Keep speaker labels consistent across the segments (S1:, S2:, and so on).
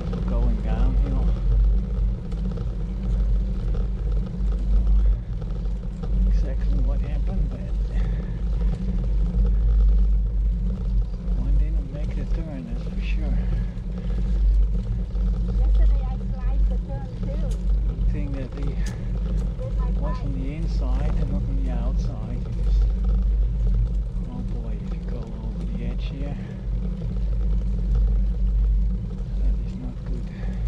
S1: going downhill. Exactly what happened, but one didn't make the turn, that's for sure.
S2: Yesterday I sliced the turn too.
S1: Good thing that he
S2: With my
S1: was on
S2: bike.
S1: the inside and not on the outside. Because, oh boy, if you go over the edge here, that is not good.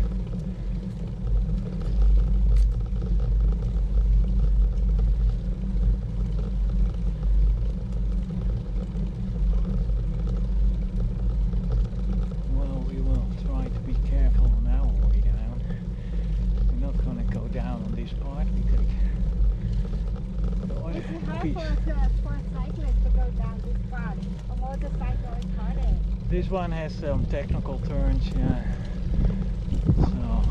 S1: Well, we will try to be careful on our way down. We're not going to go down on this part because
S2: It's hard for a cyclist to go down this part. A motorcycle is harder.
S1: this one has some technical turns, yeah. So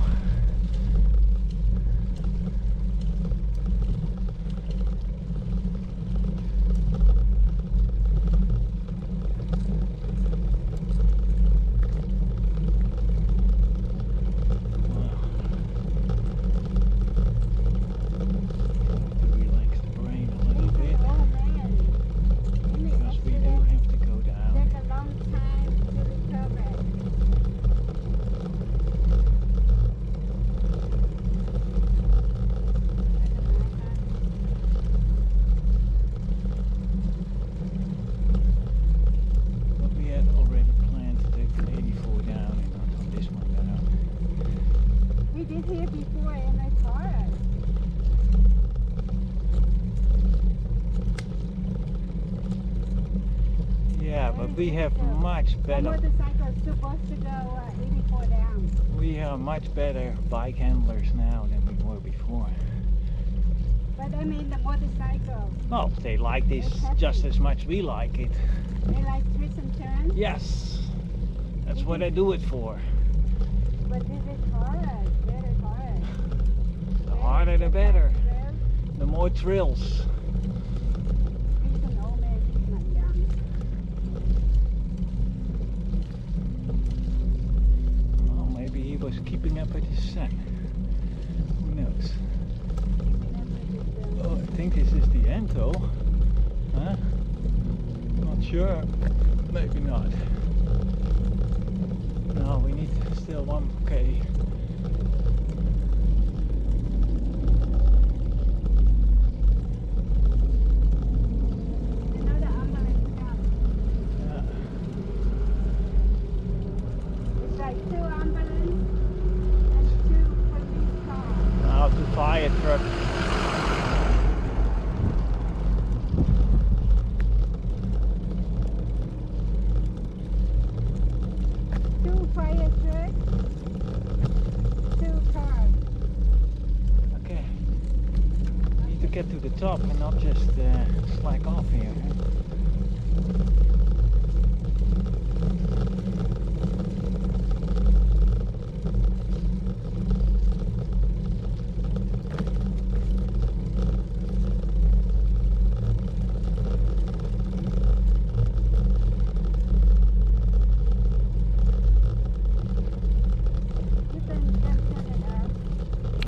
S1: relax the brain a little
S2: He's
S1: bit
S2: an old man. In the
S1: because we do
S2: accident,
S1: have to go down.
S2: take a long time to recover.
S1: But we had already planned to take the 84 down and not on this one down.
S2: We did here before and it's hard.
S1: Yeah, but we have much
S2: A
S1: better.
S2: motorcycle is supposed to go 84 down.
S1: We have much better bike handlers now than we were before.
S2: But I mean the motorcycle,
S1: Oh, they like this just as much we like it.
S2: they like twists and turns.
S1: Yes, that's what I do it for.
S2: But this is hard, very hard.
S1: The harder the better,
S2: Well,
S1: the more thrills.
S2: he's an old man, he's not young.
S1: Oh, maybe he was keeping up with his son. Who knows? Oh, I think this is the end though. Huh? Not sure. Maybe not. No, we need still 1K.
S2: Another ambulance comes. It's like 2 ambulances and 2 police cars.
S1: Now to fire truck.
S2: Two fire trucks, 2 cars.
S1: Okay. Need to get to the top and not just slack off here.